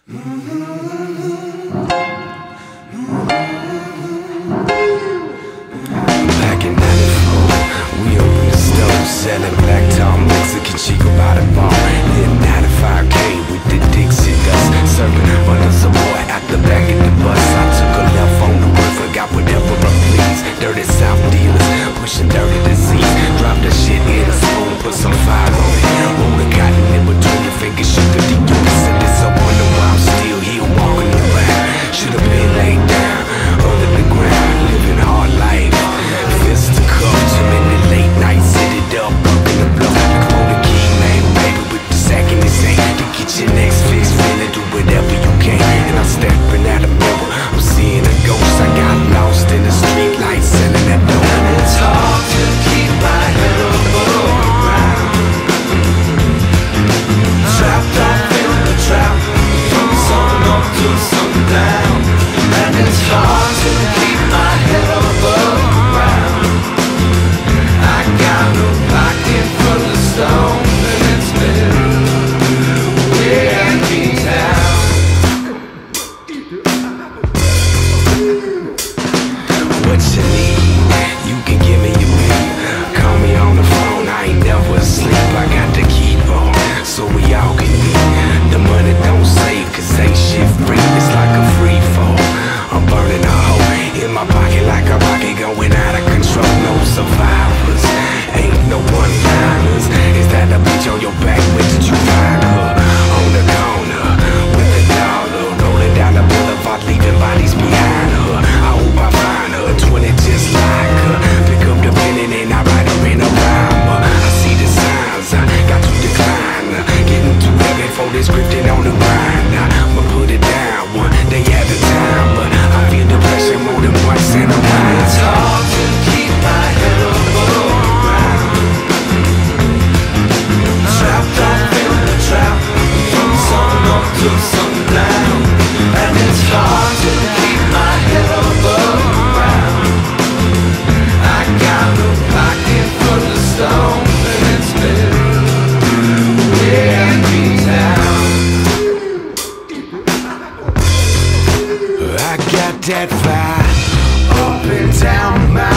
Back in '94, we opened the store, selling black tar Mexican chico by the bar. Then 95K with the Dixie dust, serving bundles of boy at the back of the bus. I took a left on the roof, forgot whatever I please. Dirty South dealers, pushing dirty disease. Drop the shit in a spoon, put some fire on it. Roll the cotton in between your fingers, sugar the units. And it's up on the why I'm still here walking around. Should've been laid down under the ground, living hard life. Fist to cup, too many late nights, sit it up in the block. On the key, man, baby, with the sack in his hand to get your next fix, finna do whatever you can. And I'm stepping out of mirror, I'm seeing a ghost. I got lost in the street lights, selling that dope. And it's hard to keep my head above the ground. Trapped up in the trap, from sun up to sundown. And it's hard to keep my head above the ground. I got no pocket full of stone, and it's been way in town. What you need, you can give me your beat. Call me on the phone, I ain't never asleep. I got the key on, so we all can eat. The money don't save, cause ain't shit free. It's like a free fall, I'm burning a hole in my pocket like a rocket going out of control. No survivors, ain't no one-liners. Is that a bitch on your back? Where did you find her? On the corner, with a dollar, rolling down the boulevard, leaving bodies behind her. I hope I find her, 20 just like her. Pick up the pen and then I write her in a rhyme. I see the signs, I got to decline. Getting too heavy for this scripting on the grind. I'ma put it down one day at a time, but I feel the pressure more than once in a while. It's hard to keep my head above the ground. Trapped up in the trap, from sun up to sundown. And it's hard to keep my head above the ground. I got no pocket full of stone, and it's been way in town. I got that fire up and down my